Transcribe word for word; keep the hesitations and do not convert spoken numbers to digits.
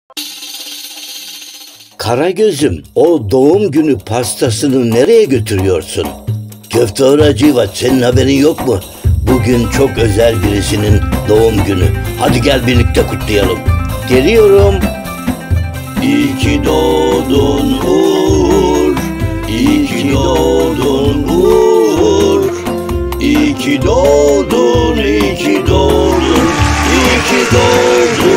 Karagöz'üm, o doğum günü pastasını nereye götürüyorsun? Köfteci Hacivat, senin haberin yok mu? Bugün çok özel birisinin doğum günü. Hadi gel birlikte kutlayalım. Geliyorum. İyi ki doğdun Uğur, İyi ki doğdun Uğur, İyi ki doğdun, iyi ki doğdun, iyi ki doğdun.